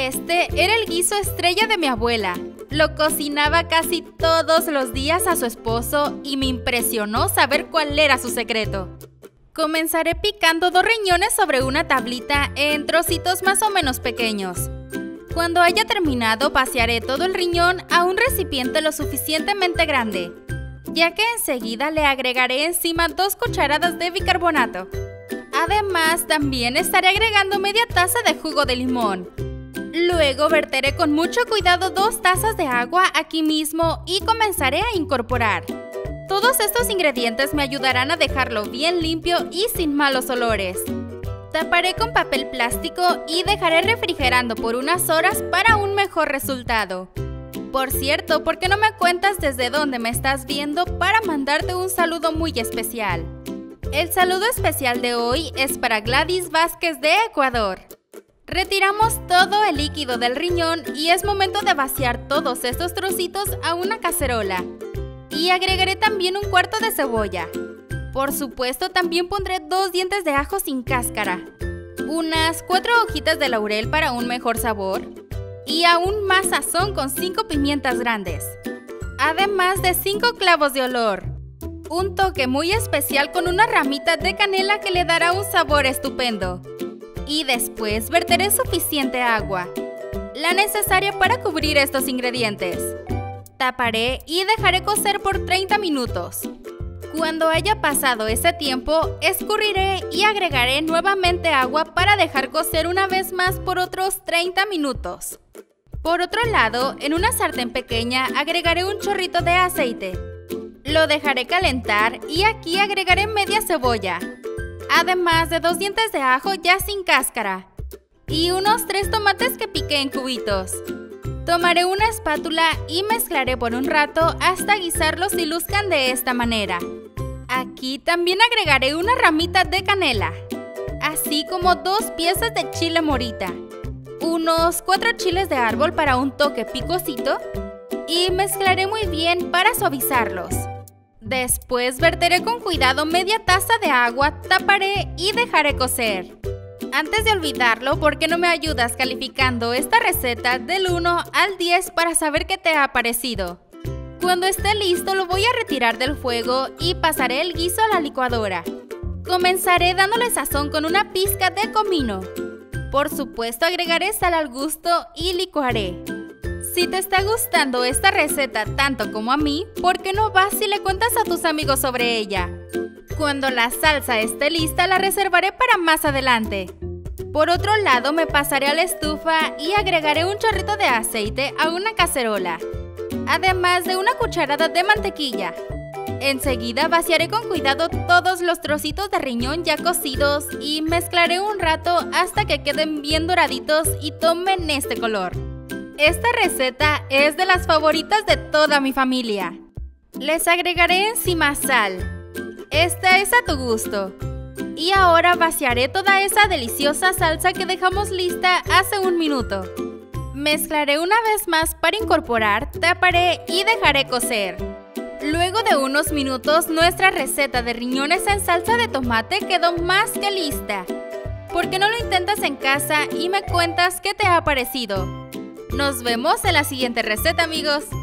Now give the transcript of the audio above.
Este era el guiso estrella de mi abuela. Lo cocinaba casi todos los días a su esposo y me impresionó saber cuál era su secreto. Comenzaré picando 2 riñones sobre una tablita en trocitos más o menos pequeños. Cuando haya terminado, vaciaré todo el riñón a un recipiente lo suficientemente grande, ya que enseguida le agregaré encima 2 cucharadas de bicarbonato. Además, también estaré agregando media taza de jugo de limón. Luego verteré con mucho cuidado 2 tazas de agua aquí mismo y comenzaré a incorporar. Todos estos ingredientes me ayudarán a dejarlo bien limpio y sin malos olores. Taparé con papel plástico y dejaré refrigerando por unas horas para un mejor resultado. Por cierto, ¿por qué no me cuentas desde dónde me estás viendo para mandarte un saludo muy especial? El saludo especial de hoy es para Gladys Vázquez de Ecuador. Retiramos todo el líquido del riñón y es momento de vaciar todos estos trocitos a una cacerola. Y agregaré también 1/4 de cebolla. Por supuesto, también pondré 2 dientes de ajo sin cáscara, unas 4 hojitas de laurel para un mejor sabor y aún más sazón con 5 pimientas grandes, además de 5 clavos de olor. Un toque muy especial con una ramita de canela que le dará un sabor estupendo. Y después verteré suficiente agua, la necesaria para cubrir estos ingredientes. Taparé y dejaré cocer por 30 minutos. Cuando haya pasado ese tiempo, escurriré y agregaré nuevamente agua para dejar cocer una vez más por otros 30 minutos. Por otro lado, en una sartén pequeña agregaré un chorrito de aceite. Lo dejaré calentar y aquí agregaré media cebolla, además de 2 dientes de ajo ya sin cáscara y unos 3 tomates que piqué en cubitos. Tomaré una espátula y mezclaré por un rato hasta guisarlos y luzcan de esta manera. Aquí también agregaré una ramita de canela, así como 2 piezas de chile morita, unos 4 chiles de árbol para un toque picosito y mezclaré muy bien para suavizarlos. Después verteré con cuidado media taza de agua, taparé y dejaré cocer. Antes de olvidarlo, ¿por qué no me ayudas calificando esta receta del 1 al 10 para saber qué te ha parecido? Cuando esté listo lo voy a retirar del fuego y pasaré el guiso a la licuadora. Comenzaré dándole sazón con una pizca de comino. Por supuesto agregaré sal al gusto y licuaré. Si te está gustando esta receta tanto como a mí, ¿por qué no vas y le cuentas a tus amigos sobre ella? Cuando la salsa esté lista, la reservaré para más adelante. Por otro lado, me pasaré a la estufa y agregaré un chorrito de aceite a una cacerola, además de una cucharada de mantequilla. Enseguida vaciaré con cuidado todos los trocitos de riñón ya cocidos y mezclaré un rato hasta que queden bien doraditos y tomen este color. Esta receta es de las favoritas de toda mi familia. Les agregaré encima sal. Esta es a tu gusto. Y ahora vaciaré toda esa deliciosa salsa que dejamos lista hace un minuto. Mezclaré una vez más para incorporar, taparé y dejaré cocer. Luego de unos minutos, nuestra receta de riñones en salsa de tomate quedó más que lista. ¿Por qué no lo intentas en casa y me cuentas qué te ha parecido? Nos vemos en la siguiente receta, amigos.